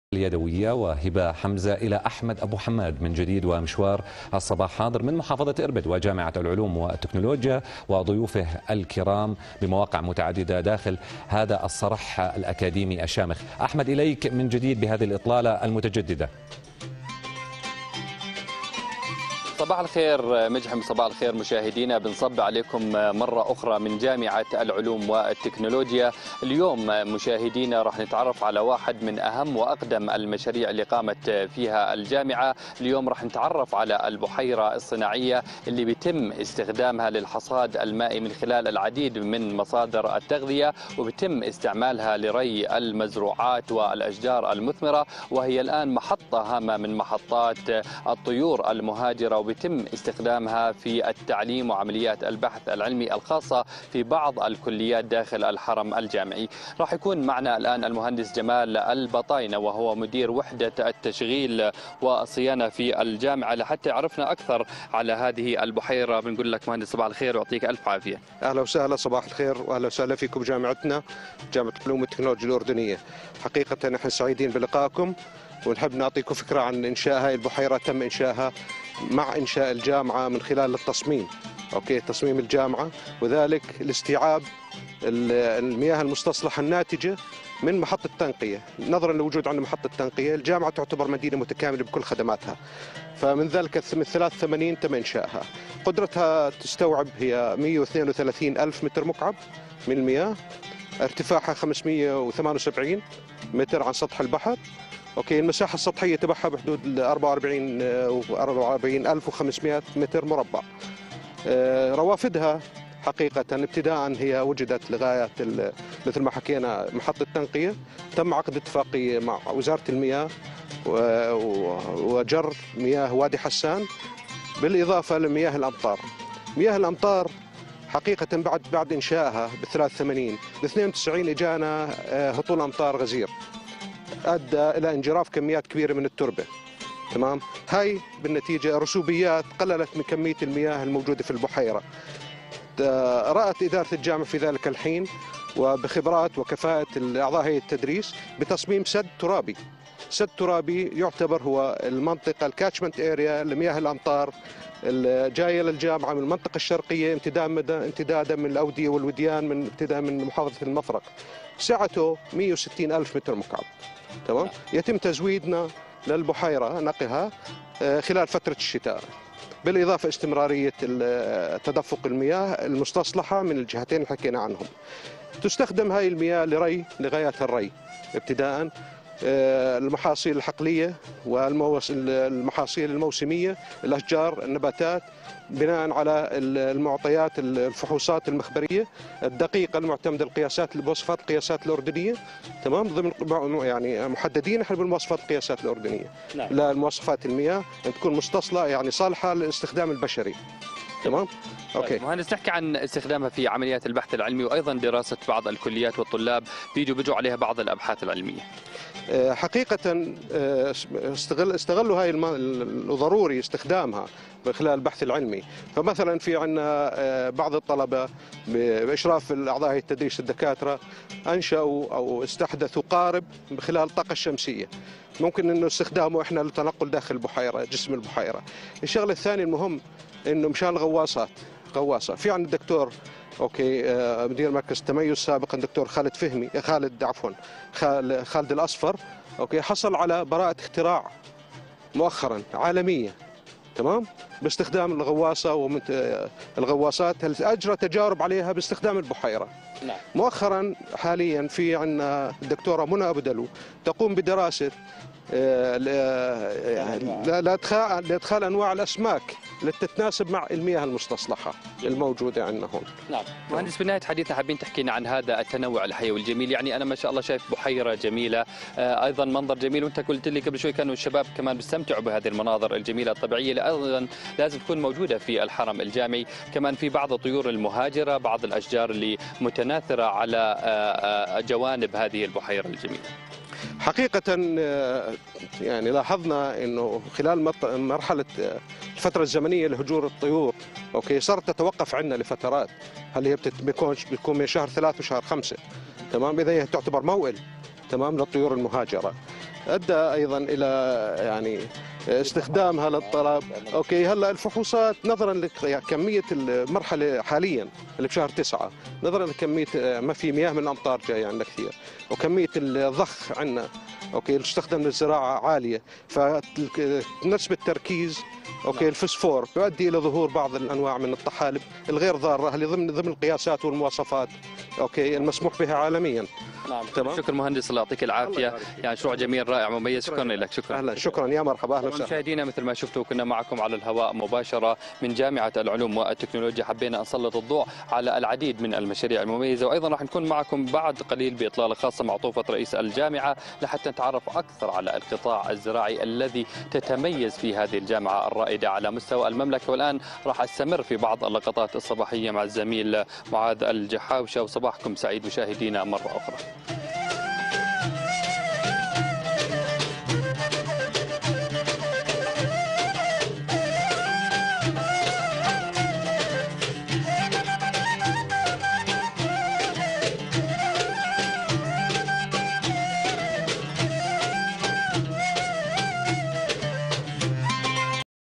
اليدوية وهبة حمزة إلى أحمد أبو حماد من جديد ومشوار الصباح حاضر من محافظة إربد وجامعة العلوم والتكنولوجيا وضيوفه الكرام بمواقع متعددة داخل هذا الصرح الأكاديمي الشامخ. أحمد إليك من جديد بهذه الإطلالة المتجددة. صباح الخير مجحم، صباح الخير مشاهدينا، بنصب عليكم مرة أخرى من جامعة العلوم والتكنولوجيا. اليوم مشاهدينا راح نتعرف على واحد من أهم وأقدم المشاريع اللي قامت فيها الجامعة. اليوم راح نتعرف على البحيرة الصناعية اللي بيتم استخدامها للحصاد المائي من خلال العديد من مصادر التغذية، وبيتم استعمالها لري المزروعات والأشجار المثمرة، وهي الآن محطة هامة من محطات الطيور المهاجرة، وبيتم استخدامها في التعليم وعمليات البحث العلمي الخاصة في بعض الكليات داخل الحرم الجامعي. راح يكون معنا الآن المهندس جمال البطاينة وهو مدير وحدة التشغيل والصيانة في الجامعة لحتى يعرفنا أكثر على هذه البحيرة. بنقول لك مهندس صباح الخير ويعطيك ألف عافية. أهلا وسهلا، صباح الخير وأهلا وسهلا فيكم جامعتنا، جامعة العلوم والتكنولوجيا الأردنية. حقيقة نحن سعيدين بلقائكم ونحب نعطيكم فكرة عن إنشاء هذه البحيرة. تم إنشائها مع إنشاء الجامعة من خلال التصميم، تصميم الجامعة، وذلك لاستيعاب المياه المستصلحة الناتجة من محطة تنقية. نظرا لوجود عندنا محطة تنقية، الجامعة تعتبر مدينة متكاملة بكل خدماتها، فمن ذلك من 83 تم إنشائها. قدرتها تستوعب هي 132 ألف متر مكعب من المياه، ارتفاعها 578 متر عن سطح البحر. المساحة السطحية تبعها بحدود 44,500 متر مربع. روافدها حقيقة ابتداء هي وجدت لغاية مثل ما حكينا محطة تنقية. تم عقد اتفاقية مع وزارة المياه وجر مياه وادي حسان، بالإضافة لمياه الأمطار. مياه الأمطار حقيقة بعد إنشائها ب 83 ب 92 إجانا هطول أمطار غزير أدى إلى انجراف كميات كبيرة من التربة. تمام، هاي بالنتيجة رسوبيات قللت من كمية المياه الموجودة في البحيرة. رأت إدارة الجامعة في ذلك الحين وبخبرات وكفاءة أعضاء هيئة التدريس بتصميم سد ترابي. سد ترابي يعتبر هو المنطقة الكاتشمنت اريا لمياه الأمطار الجاية للجامعة من المنطقة الشرقية امتدادا من الأودية والوديان من ابتداء من محافظة المفرق. سعته 160 ألف متر مكعب. تمام، يتم تزويدنا للبحيرة نقها خلال فترة الشتاء، بالإضافة استمرارية تدفق المياه المستصلحة من الجهتين اللي حكينا عنهم. تستخدم هاي المياه لري لغايات الري، ابتداء المحاصيل الحقلية والمحاصيل الموسمية، الأشجار، النباتات، بناء على المعطيات الفحوصات المخبرية الدقيقة المعتمدة القياسات بمواصفات القياسات الأردنية. تمام، ضمن يعني محددين احنا بالمواصفات القياسات الأردنية. نعم. للمواصفات المياه أن تكون مستصلة يعني صالحة للاستخدام البشري. تمام. مهندس، نحكي عن استخدامها في عمليات البحث العلمي وايضا دراسه بعض الكليات والطلاب بيجوا عليها بعض الابحاث العلميه. حقيقة استغلوا هاي ضروري استخدامها من خلال البحث العلمي. فمثلا في عندنا بعض الطلبة بإشراف الأعضاء هيئة التدريس الدكاترة أنشأوا أو استحدثوا قارب من خلال الطاقة الشمسية، ممكن أنه استخدامه إحنا للتنقل داخل البحيرة، جسم البحيرة. الشغلة الثانية المهم أنه مشان الغواصات، غواصة في عندنا الدكتور مدير مركز التميز سابقا دكتور خالد الأصفر حصل على براءة اختراع مؤخرا عالمية. تمام، باستخدام الغواصة الغواصات أجرى تجارب عليها باستخدام البحيرة. نعم. مؤخرا حاليا في عندنا الدكتورة منى أبو دلو تقوم بدراسة لإدخال أنواع الأسماك التي تتناسب مع المياه المستصلحة الموجودة عندنا هون. نعم. مهندس، بنهاية حديثنا حابين تحكينا عن هذا التنوع الحيوي الجميل. يعني أنا ما شاء الله شايف بحيرة جميلة، أيضا منظر جميل، وأنت قلت لي قبل شوي كانوا الشباب كمان بيستمتعوا بهذه المناظر الجميلة الطبيعية اللي أيضا لازم تكون موجودة في الحرم الجامعي. كمان في بعض الطيور المهاجرة، بعض الأشجار اللي متناثرة على جوانب هذه البحيرة الجميلة. حقيقة يعني لاحظنا انه خلال مرحلة الفترة الزمنية لهجور الطيور صارت تتوقف عندنا لفترات. هل هي بتكون من شهر 3 وشهر 5. تمام، إذا هي تعتبر موئل تمام للطيور المهاجرة. أدى أيضا إلى يعني استخدامها للطلب. أوكي هلا الفحوصات نظرا لكمية المرحلة حاليا اللي بشهر 9 نظرا لكمية ما في مياه من الأمطار جاية عندنا كثير وكمية الضخ عندنا أوكي اللي تستخدم للزراعة عالية، فنسبة تركيز اوكي الفسفور يؤدي الى ظهور بعض الانواع من الطحالب الغير ضاره اللي ضمن القياسات والمواصفات اوكي المسموح بها عالميا. نعم تمام. شكرا مهندس، الله يعطيك العافيه، يعني مشروع جميل رائع مميز، شكرا لك. شكرا. اهلا شكرا يا مرحبا اهلا وسهلا. مشاهدينا مثل ما شفتوا كنا معكم على الهواء مباشره من جامعه العلوم والتكنولوجيا، حبينا نسلط الضوء على العديد من المشاريع المميزه، وايضا راح نكون معكم بعد قليل باطلاله خاصه مع طوفه رئيس الجامعه لحتى نتعرف اكثر على القطاع الزراعي الذي تتميز فيه هذه الجامعه الرائده على مستوى المملكه. والان راح استمر في بعض اللقطات الصباحيه مع الزميل معاذ الجحاوشه، وصباحكم سعيد مشاهدينا مره اخرى.